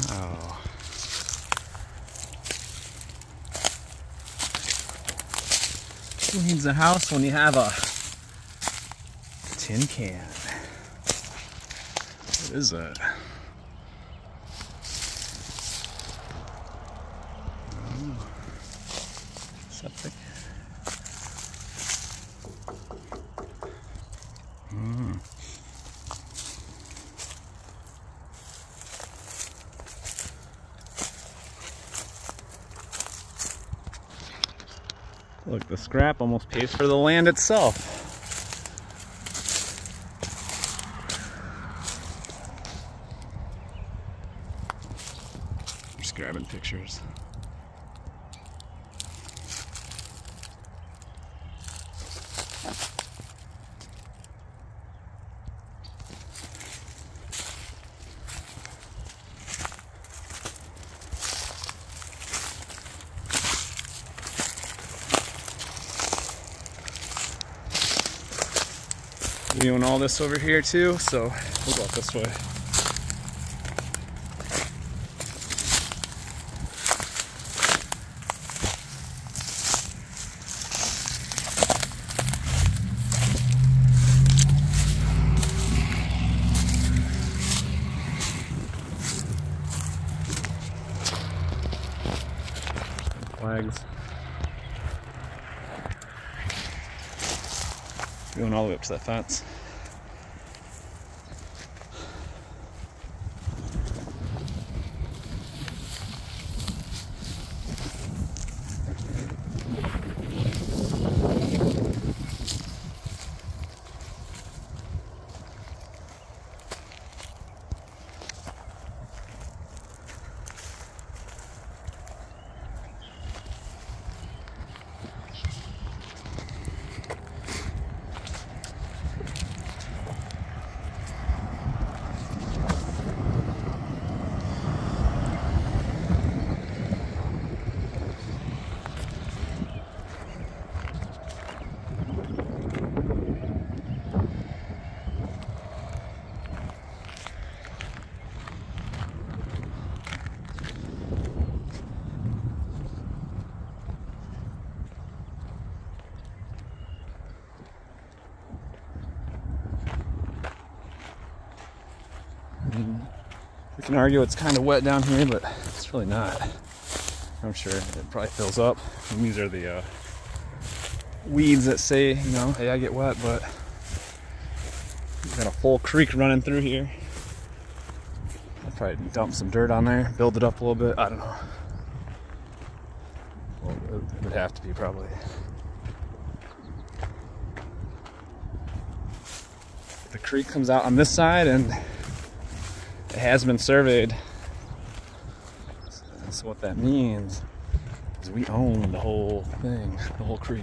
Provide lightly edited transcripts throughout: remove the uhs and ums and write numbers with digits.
Oh. Who needs a house when you have a tin can? What is that? Oh. Septic. Look, the scrap almost pays for the land itself. Just grabbing pictures. We own all this over here too, so we'll go out this way. Flags. Going all the way up to that fence. We can argue it's kind of wet down here, but it's really not. I'm sure it probably fills up. And these are the weeds that say, you know, hey, I get wet, but we've got a full creek running through here. I'll probably dump some dirt on there, build it up a little bit. I don't know. Well, it would have to be probably. The creek comes out on this side, and it has been surveyed. So what that means is we own the whole thing, the whole creek.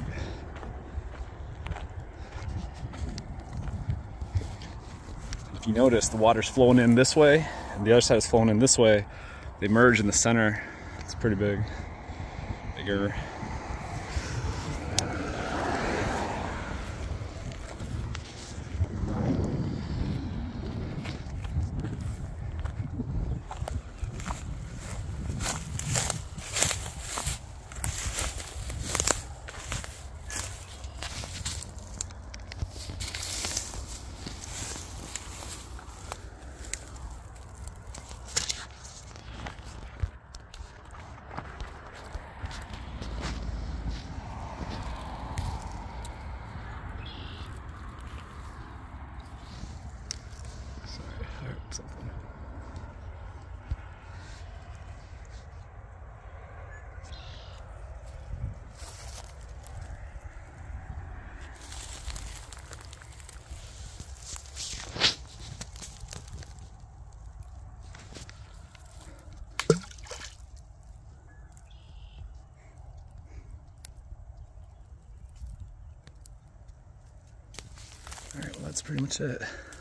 If you notice, the water's flowing in this way, and the other side is flowing in this way. They merge in the center. It's pretty big. Bigger. Something. All right, well, that's pretty much it.